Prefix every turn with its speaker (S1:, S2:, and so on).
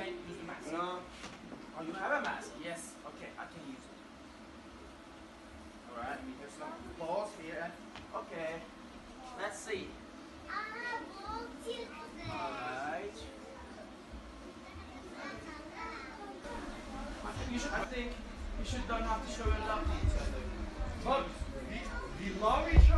S1: can use the mask.
S2: No.
S1: Oh, you have a mask? Yes. Okay, I can use it. Alright, let me get some balls here. Okay. Let's see. Alright. I think you should don't have to show your love to each other.
S2: But we love each